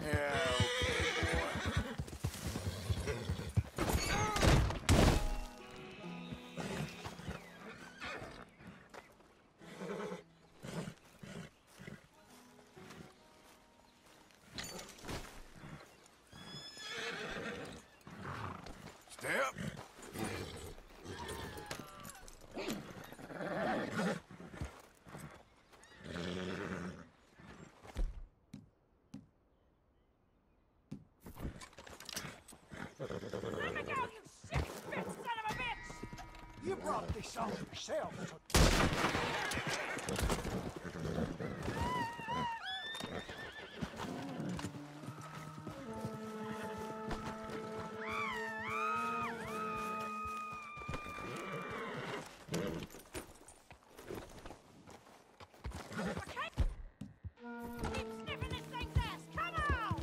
Yeah, okay, boy. Step. Let me go, you shit-spit son of a bitch! You brought this on yourself. Keep sniffing this thing's ass! Come on!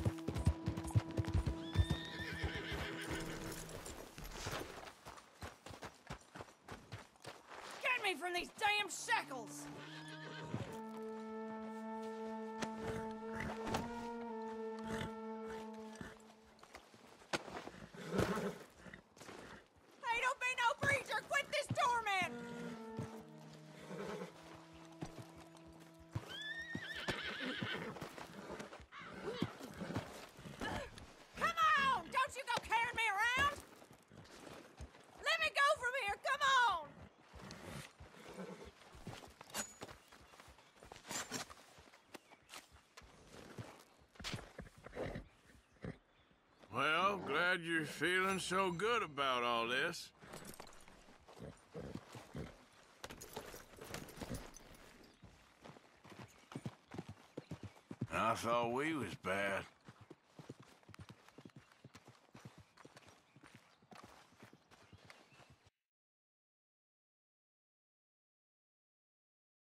Get me from these damn shackles! Hey, don't be no breacher! Quit this torment! Come on! Don't you go carrying me around! Let me go from here! Come on! Well, glad you're feeling so good about all this. I thought we was bad.